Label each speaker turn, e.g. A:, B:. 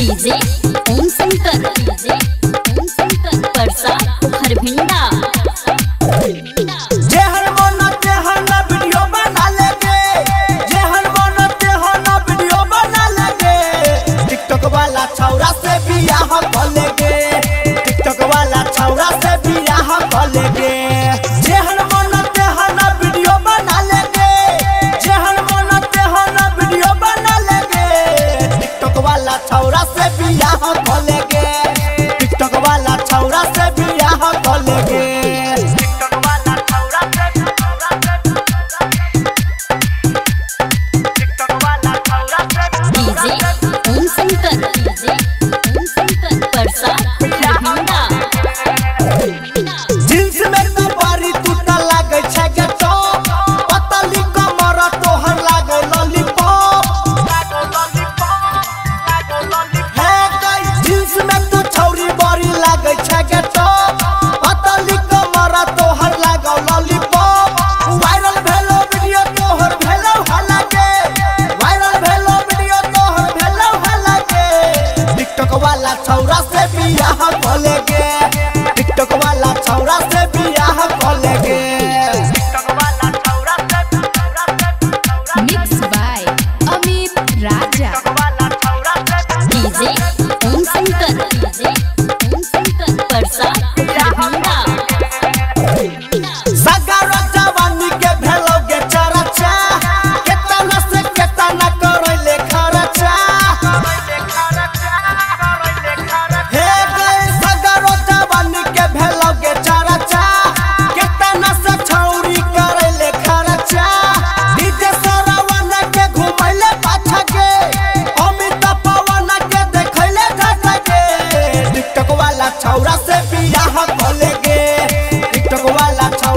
A: DJ Om Shankar Parsa हरभिंडा।
B: TikTok वाला छौरा से बियाह कलेगे, टिकटॉक वाला छौरा से बियाह कलेगे। जेहन मन तेहन वीडियो बना लेगे, जेहन मन तेहन वीडियो बना लेगे। टिकटॉक वाला छौरा से बियाह कलेगे, टिकटॉक वाला छौरा से बियाह कलेगे।
A: परसा हरभिंडा।
B: जींस में तू बारी तू ता लागे छै के तो पतली कमर तोहर लागे लॉलीपॉप। हे गाइस जींस में तू छौरी बारी लागे छै के तो पतली कमर तोहर लागे लॉलीपॉप। वायरल भेलो वीडियो तोहर भेलो हलागे, वायरल भेलो वीडियो तोहर भेलो हलागे। टिकटॉक वाला छौरा से बियाह कलेगे, टिकटॉक वाला छौरा से बियाह कलेगे।
A: Mix by Amit Raja. DJ Om Shankar Parsa Harbhinda.
B: सगार जवानी के भेलोगे चर्चा, केतना से केतना करैले खर्चा। हे गए सगार जवानी के भेलोगे चर्चा, केतना से छौरी करैले खर्चा। डीजे सरवन के घुमैले पाछा के, अमित पवन के देखैले घाटा के। टिकटॉक वाला छौरा से बियाह कलेगे, टिकटॉक वाला